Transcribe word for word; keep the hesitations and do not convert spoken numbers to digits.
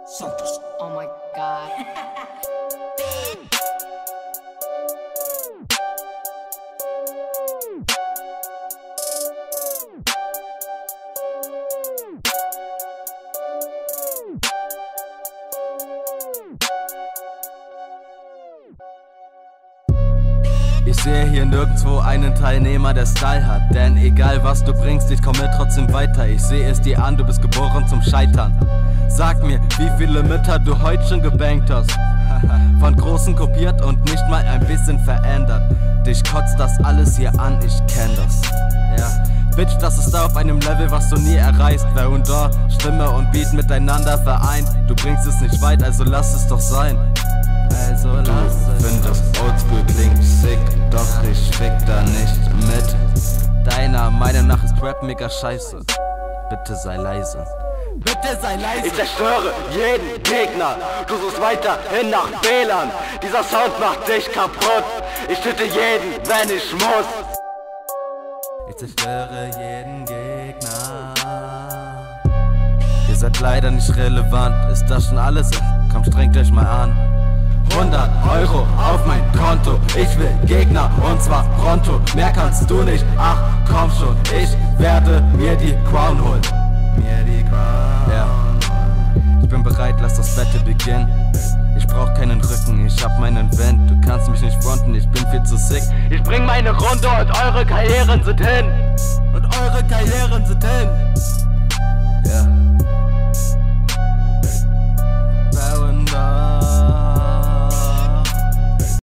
Santos. Oh my god. Ich sehe hier nirgendwo einen Teilnehmer, der Style hat. Denn egal was du bringst, ich komme trotzdem weiter. Ich sehe es dir an, du bist geboren zum Scheitern. Sag mir, wie viele Mütter du heute schon gebankt hast. Von Großen kopiert und nicht mal ein bisschen verändert. Dich kotzt das alles hier an, ich kenn das. Ja, Bitch, das ist da auf einem Level, was du nie erreichst. Wer und da, Stimme und Beat miteinander vereint. Du bringst es nicht weit, also lass es doch sein. Also lass Du findest Oldschool klingt sick, doch ich fick da nicht mit. Deiner Meinung nach ist Rap mega scheiße. Bitte sei leise. Bitte sei leise. Ich zerstöre jeden Gegner. Du suchst weiterhin nach Fehlern. Dieser Sound macht dich kaputt. Ich töte jeden, wenn ich muss. Ich zerstöre jeden Gegner. Ihr seid leider nicht relevant. Ist das schon alles? Komm, strengt euch mal an. hundert Euro auf mein Konto. Ich will Gegner und zwar pronto. Mehr kannst du nicht, ach komm schon. Ich werde mir die Crown holen. Mir die Crown. Ja. Ich bin bereit, lass das Battle beginnen. Ich brauch keinen Rücken, ich hab meinen Wind. Du kannst mich nicht fronten, ich bin viel zu sick. Ich bring meine Runde und eure Karrieren sind hin. Und eure Karrieren sind hin.